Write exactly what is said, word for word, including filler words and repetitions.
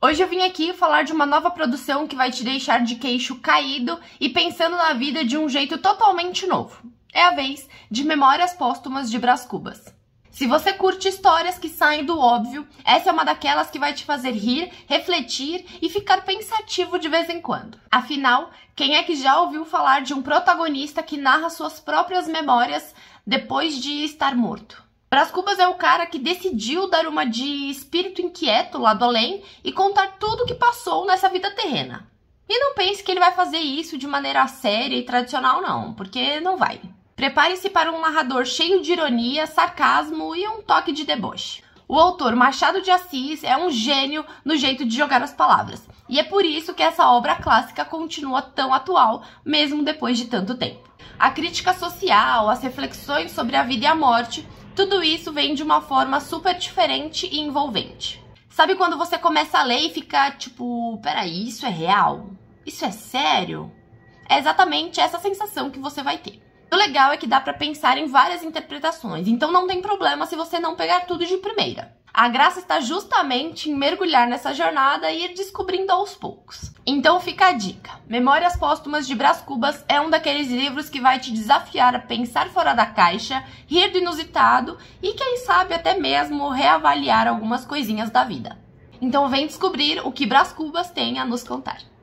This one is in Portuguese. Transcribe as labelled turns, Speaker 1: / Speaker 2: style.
Speaker 1: Hoje eu vim aqui falar de uma nova produção que vai te deixar de queixo caído e pensando na vida de um jeito totalmente novo. É a vez de Memórias Póstumas de Brás Cubas. Se você curte histórias que saem do óbvio, essa é uma daquelas que vai te fazer rir, refletir e ficar pensativo de vez em quando. Afinal, quem é que já ouviu falar de um protagonista que narra suas próprias memórias depois de estar morto? Brás Cubas é o cara que decidiu dar uma de espírito inquieto lá do além e contar tudo o que passou nessa vida terrena. E não pense que ele vai fazer isso de maneira séria e tradicional não, porque não vai. Prepare-se para um narrador cheio de ironia, sarcasmo e um toque de deboche. O autor Machado de Assis é um gênio no jeito de jogar as palavras, e é por isso que essa obra clássica continua tão atual, mesmo depois de tanto tempo. A crítica social, as reflexões sobre a vida e a morte, tudo isso vem de uma forma super diferente e envolvente. Sabe quando você começa a ler e fica tipo, peraí, isso é real? Isso é sério? É exatamente essa sensação que você vai ter. O legal é que dá pra pensar em várias interpretações, então não tem problema se você não pegar tudo de primeira. A graça está justamente em mergulhar nessa jornada e ir descobrindo aos poucos. Então fica a dica. Memórias Póstumas de Brás Cubas é um daqueles livros que vai te desafiar a pensar fora da caixa, rir do inusitado e quem sabe até mesmo reavaliar algumas coisinhas da vida. Então vem descobrir o que Brás Cubas tem a nos contar.